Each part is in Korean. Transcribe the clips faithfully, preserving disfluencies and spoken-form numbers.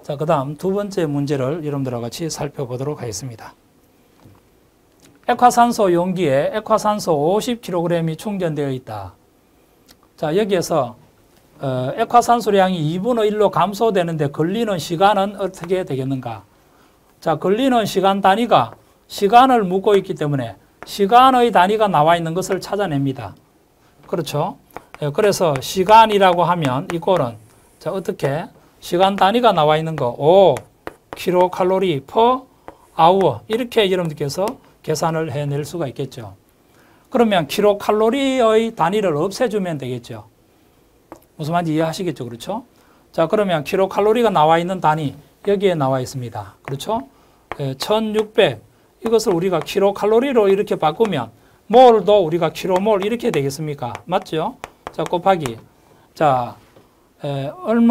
자, 그 다음 두 번째 문제를 여러분들과 같이 살펴보도록 하겠습니다. 액화산소 용기에 액화산소 오십 킬로그램이 충전되어 있다. 자, 여기에서 어, 액화산소량이 이분의 일로 감소되는데 걸리는 시간은 어떻게 되겠는가? 자, 걸리는 시간 단위가 시간을 묻고 있기 때문에 시간의 단위가 나와 있는 것을 찾아냅니다. 그렇죠? 예, 그래서 시간이라고 하면 이꼴은 자, 어떻게 시간 단위가 나와 있는 거 오 킬로칼로리 퍼 아워 이렇게 여러분들께서 계산을 해낼 수가 있겠죠. 그러면 킬로칼로리의 단위를 없애주면 되겠죠. 무슨 말인지 이해하시겠죠? 그렇죠? 자, 그러면 킬로칼로리가 나와 있는 단위 여기에 나와 있습니다. 그렇죠? 예, 천육백 이것을 우리가 킬로칼로리로 이렇게 바꾸면 몰도 우리가 킬로몰 이렇게 되겠습니까? 맞죠? 자, 곱하기 자 에,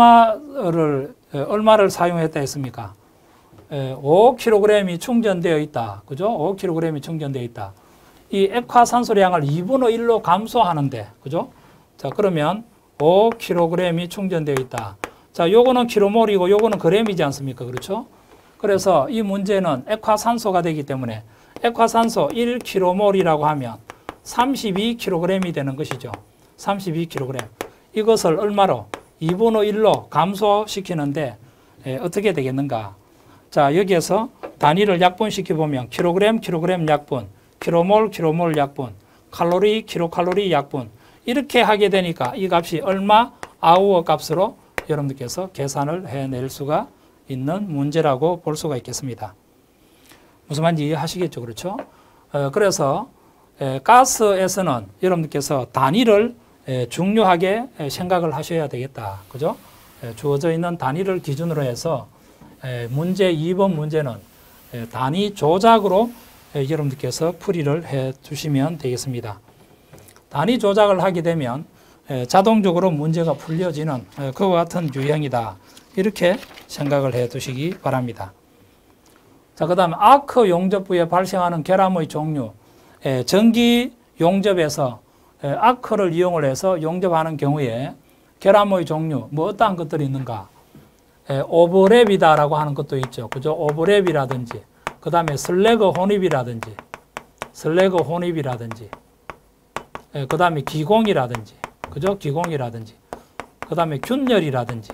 얼마를 에, 얼마를 사용했다 했습니까? 에, 오 킬로그램이 충전되어 있다. 그죠? 오 킬로그램이 충전되어 있다. 이 액화산소량을 이분의 일로 감소하는데, 그죠? 자, 그러면 오 킬로그램이 충전되어 있다. 자, 요거는 킬로몰이고 요거는 그램이지 않습니까? 그렇죠? 그래서 이 문제는 액화산소가 되기 때문에 액화산소 일 킬로몰이라고 하면 삼십이 킬로그램이 되는 것이죠. 삼십이 킬로그램. 이것을 얼마로? 이분의 일로 감소시키는데 에, 어떻게 되겠는가? 자, 여기에서 단위를 약분시켜 보면 킬로그램, 킬로그램 약분, 킬로몰, 킬로몰 약분, 칼로리, 킬로칼로리 약분 이렇게 하게 되니까 이 값이 얼마? 아우어 값으로 여러분들께서 계산을 해낼 수가 있는 문제라고 볼 수가 있겠습니다. 무슨 말인지 이해하시겠죠? 그렇죠? 어, 그래서 에, 가스에서는 여러분들께서 단위를 에, 중요하게 에, 생각을 하셔야 되겠다. 그죠? 에, 주어져 있는 단위를 기준으로 해서 에, 문제 이 번 문제는 에, 단위 조작으로 에, 여러분들께서 풀이를 해 주시면 되겠습니다. 단위 조작을 하게 되면 에, 자동적으로 문제가 풀려지는 에, 그와 같은 유형이다. 이렇게 생각을 해 두시기 바랍니다. 자, 그 다음에 아크 용접부에 발생하는 결함의 종류. 에, 전기 용접에서 에, 아크를 이용을 해서 용접하는 경우에 결함의 종류, 뭐 어떠한 것들이 있는가? 에, 오버랩이다라고 하는 것도 있죠. 그죠? 오버랩이라든지, 그 다음에 슬래그 혼입이라든지, 슬래그 혼입이라든지, 에, 그 다음에 기공이라든지, 그죠? 기공이라든지, 그 다음에 균열이라든지,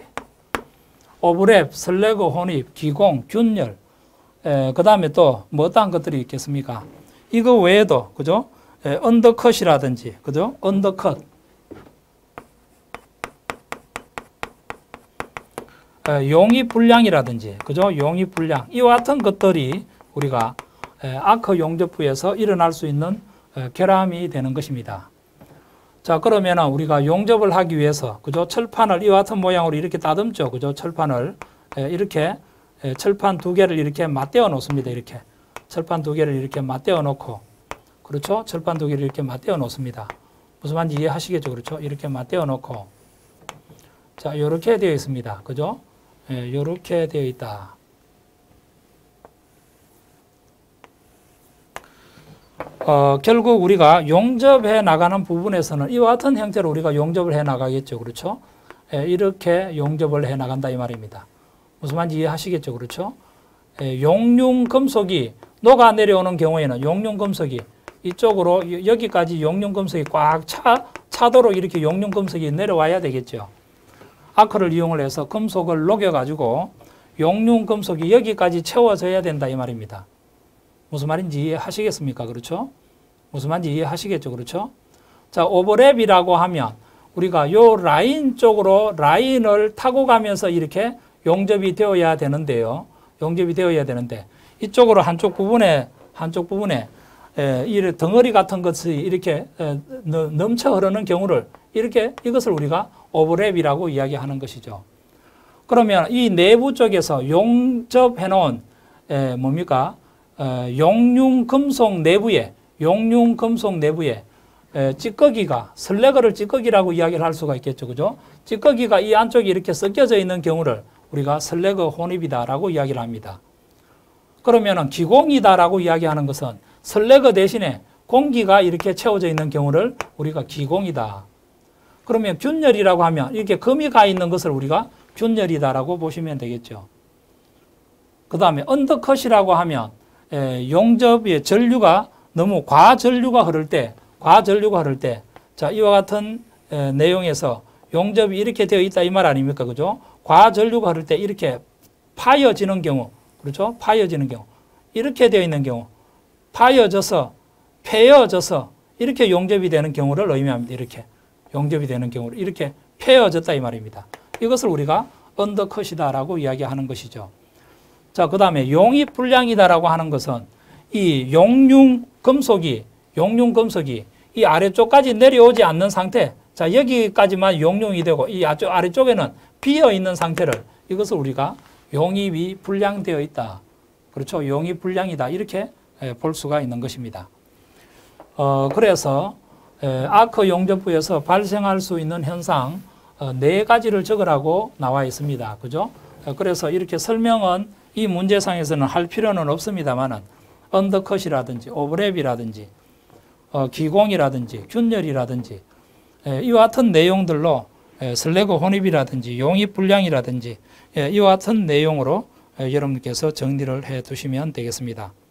오버랩, 슬래그 혼입, 기공, 균열, 그 다음에 또 뭐 어떠한 것들이 있겠습니까? 이거 외에도, 그죠? 에, 언더컷이라든지, 그죠? 언더컷. 에, 용입 불량이라든지, 그죠? 용입 불량. 이와 같은 것들이 우리가 에, 아크 용접부에서 일어날 수 있는 에, 결함이 되는 것입니다. 자, 그러면 우리가 용접을 하기 위해서, 그죠? 철판을 이와 같은 모양으로 이렇게 다듬죠. 그죠? 철판을 에, 이렇게 에, 철판 두 개를 이렇게 맞대어 놓습니다. 이렇게. 철판 두 개를 이렇게 맞대어 놓고, 그렇죠? 철판 두 개를 이렇게 맞대어 놓습니다. 무슨 말인지 이해하시겠죠? 그렇죠? 이렇게 맞대어 놓고. 자, 요렇게 되어 있습니다. 그죠? 예, 요렇게 되어 있다. 어, 결국 우리가 용접해 나가는 부분에서는 이와 같은 형태로 우리가 용접을 해 나가겠죠. 그렇죠? 예, 이렇게 용접을 해 나간다 이 말입니다. 무슨 말인지 이해하시겠죠? 그렇죠? 예, 용융 금속이 녹아 내려오는 경우에는 용융 금속이 이쪽으로 여기까지 용융 금속이 꽉 차, 차도록 이렇게 용융 금속이 내려와야 되겠죠. 아크를 이용을 해서 금속을 녹여가지고 용융 금속이 여기까지 채워져야 된다 이 말입니다. 무슨 말인지 이해하시겠습니까? 그렇죠? 무슨 말인지 이해하시겠죠? 그렇죠? 자, 오버랩이라고 하면 우리가 요 라인 쪽으로 라인을 타고 가면서 이렇게 용접이 되어야 되는데요. 용접이 되어야 되는데 이쪽으로 한쪽 부분에 한쪽 부분에 에, 이 덩어리 같은 것이 이렇게 에, 넘쳐 흐르는 경우를 이렇게 이것을 우리가 오버랩이라고 이야기하는 것이죠. 그러면 이 내부 쪽에서 용접해 놓은 에, 뭡니까? 에, 용융 금속 내부에 용융 금속 내부에 에, 찌꺼기가 슬래그를 찌꺼기라고 이야기를 할 수가 있겠죠. 그죠? 찌꺼기가 이 안쪽에 이렇게 섞여져 있는 경우를 우리가 슬래그 혼입이다라고 이야기를 합니다. 그러면은 기공이다라고 이야기하는 것은 슬래그 대신에 공기가 이렇게 채워져 있는 경우를 우리가 기공이다. 그러면 균열이라고 하면 이렇게 금이 가 있는 것을 우리가 균열이다라고 보시면 되겠죠. 그 다음에 언더컷이라고 하면 에, 용접의 전류가 너무 과전류가 흐를 때, 과전류가 흐를 때, 자, 이와 같은 에, 내용에서 용접이 이렇게 되어 있다 이 말 아닙니까? 그죠? 과전류가 흐를 때 이렇게 파여지는 경우, 그렇죠? 파여지는 경우, 이렇게 되어 있는 경우, 파여져서, 패여져서 이렇게 용접이 되는 경우를 의미합니다. 이렇게 용접이 되는 경우를 이렇게 패여졌다 이 말입니다. 이것을 우리가 언더컷이다라고 이야기하는 것이죠. 자, 그 다음에 용입 불량이다라고 하는 것은 이 용융 금속이, 용융 금속이 이 아래쪽까지 내려오지 않는 상태, 자, 여기까지만 용융이 되고 이 아래쪽에는 비어 있는 상태를, 이것을 우리가 용입이 불량되어 있다. 그렇죠. 용입 불량이다. 이렇게 볼 수가 있는 것입니다. 어, 그래서 아크 용접부에서 발생할 수 있는 현상 네 가지를 적으라고 나와 있습니다. 그죠? 그래서 이렇게 설명은 이 문제상에서는 할 필요는 없습니다만은 언더컷이라든지 오버랩이라든지 어, 기공이라든지 균열이라든지 에, 이와 같은 내용들로 에, 슬래그 혼입이라든지 용입 불량이라든지 에, 이와 같은 내용으로 에, 여러분께서 정리를 해 두시면 되겠습니다.